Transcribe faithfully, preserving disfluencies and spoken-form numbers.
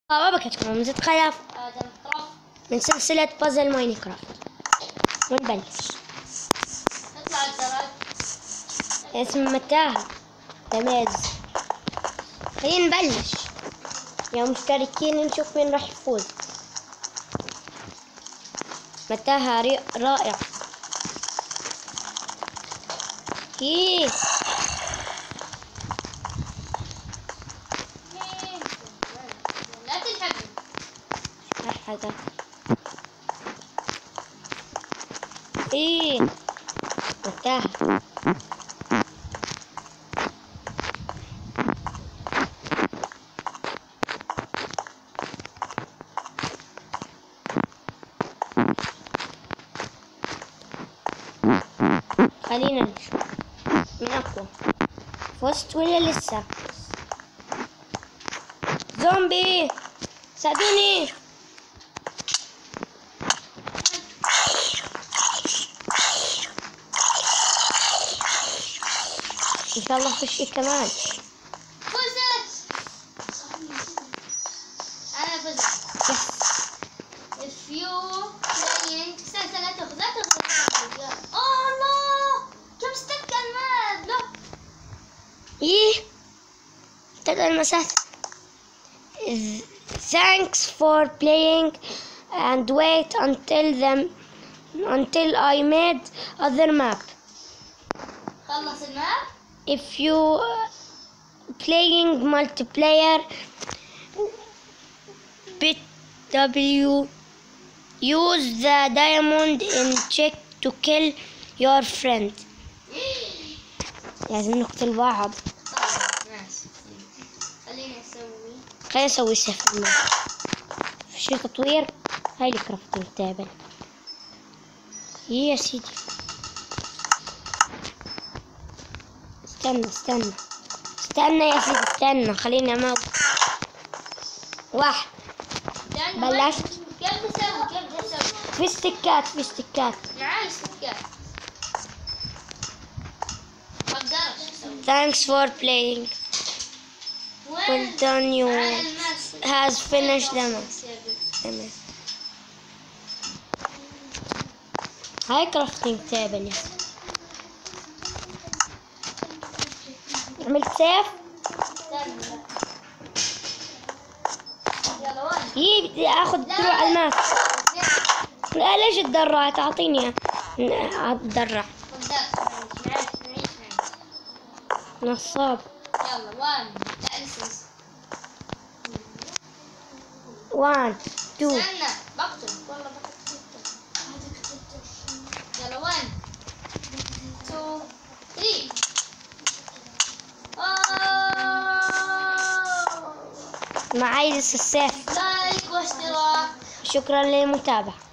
وبركاته من زد خلف من سلسلة بازل ماينكرافت. ونبلش. اطلع الدرج. اسم متاهة تماز. خلينا نبلش يا مشتركين نشوف مين راح يفوز. متاهة رائع. ايه لا تلحقني. حاجة ايه متاهة. خلينا نشوف مين أقوى. فزت ولا لسه؟ زومبي ساعدوني. إن شاء الله فشي كمان. فزت. أنا فزت. If you playing سلسلة لا تخذ لا تخذ. أوه الله كم ستك الماء لا. إيه تبدأ المسافة. Thanks for playing and wait until them until I made other map. خلص الماء. If you uh, playing multiplayer bit W use the diamond and check to kill your friend. لازم نقتل بعض. ماشي. خليني أسوي. خلينا نسوي سيف الماء. في شي تطوير هاي الكرافتنج تابل. يا سيدي استنى استنى استنى يا سيدي استنى خليني اموت واحد. بلشت. كيف بسوي كيف بسوي؟ في استكات في استكات. معاي استكات. ما اقدرش اسوي. Thanks for playing. Well done you has finished them. تمام. هاي كرافتنج تابل يا سيدي. عملت سيف. يي بدي اخذ دروع الماس. لا ليش تدرع تعطيني اتدرع نصاب. يلا وان تأسس. وان تو. استنى بقتل والله بقتل. يلا وان تو ثري. معاي لسه السيف. لايك واشتراك. شكرا للمتابعة.